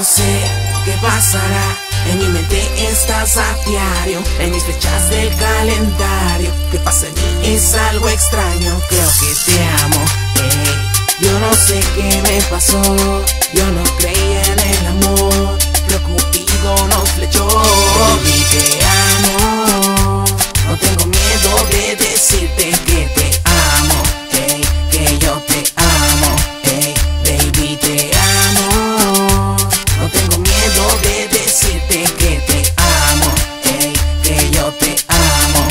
no sé qué pasará. En mi mente estás a diario, en mis fechas del calendario. ¿Qué pasa en mí? Es algo extraño, creo que te amo, yo no sé qué me pasó, yo no creía en el amor, pero Cupido nos flechó. Baby, te amo, no tengo miedo de decirte que te amo, que yo te amo, baby, te amo, no tengo miedo de decirte que te amo, que yo te amo,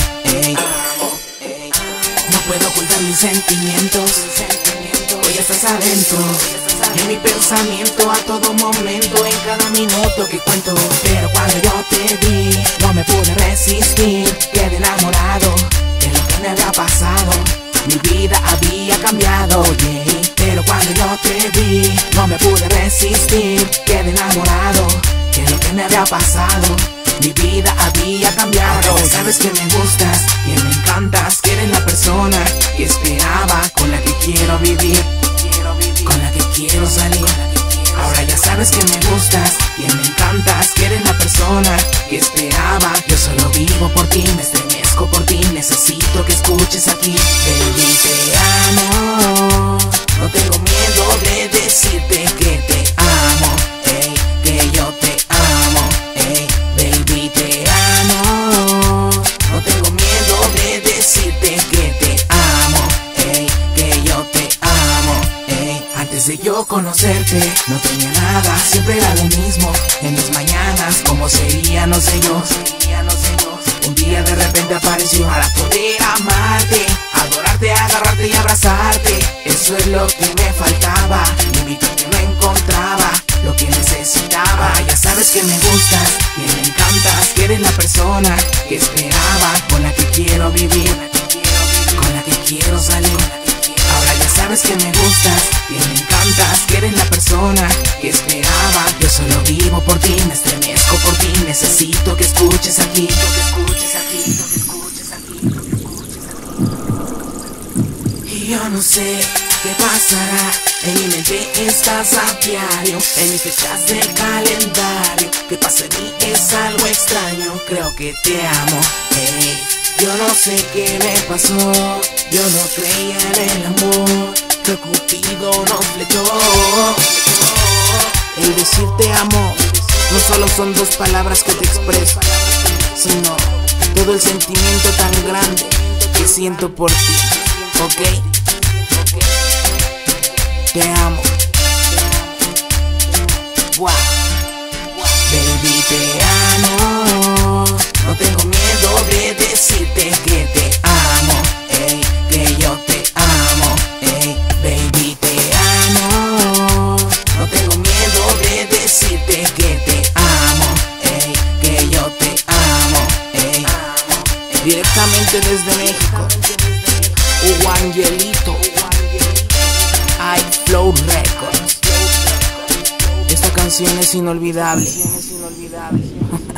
no puedo ocultar mis sentimientos, hoy estás adentro, en mi pensamiento a todo momento, en cada minuto que cuento. Pero cuando yo te vi, no me pude resistir, quedé enamorado de lo que me había pasado, mi vida había cambiado, pero cuando yo te vi, no me pude resistir, quedé enamorado de lo que me había pasado, mi vida había cambiado. Sabes que me gustas, que me encantas, que eres la persona que esperaba, con la que quiero vivir, con la que quiero salir. Ahora ya sabes que me gustas, que me encantas, que eres la persona que esperaba. Yo solo vivo por ti, me estremezco por ti, necesito que escuches aquí. Baby, te amo, no tengo miedo de decirte que te amo, que yo te amo, baby, te amo, no tengo miedo de decirte que te amo, que yo te amo. Antes de yo conocerte no tenía nada, siempre era lo mismo. En mis mañanas, ¿cómo sería? No sé yo. Un día de repente apareció para poder amarte, adorarte, agarrarte y abrazarte. Eso es lo que me faltaba, mi vida que no encontraba, lo que necesitaba. Ya sabes que me gustas, que me encantas, que eres la persona que esperaba, con la que quiero vivir, con la que quiero salir. Ahora ya sabes que me gustas, que me encantas, que eres la persona que esperaba. Yo solo vivo por ti, me estremezco por ti, necesito que escuches aquí, Y yo no sé qué pasará, en mi mente estás a diario, en mis fechas del calendario. ¿Qué pasa en mí? Es algo extraño, creo que te amo, yo no sé qué me pasó, yo no creía en el amor, pero Cupido nos flechó. El decir te amo no solo son dos palabras que te expreso, sino todo el sentimiento tan grande que siento por ti, ¿ok? Te amo, wow. Baby, te amo, no tengo miedo de decirte que te amo, que yo te amo, baby, te amo, no tengo miedo de decirte que te amo, que yo te amo, Directamente desde México, Hugo Angelito, iFlow Records. Esta canción es inolvidable.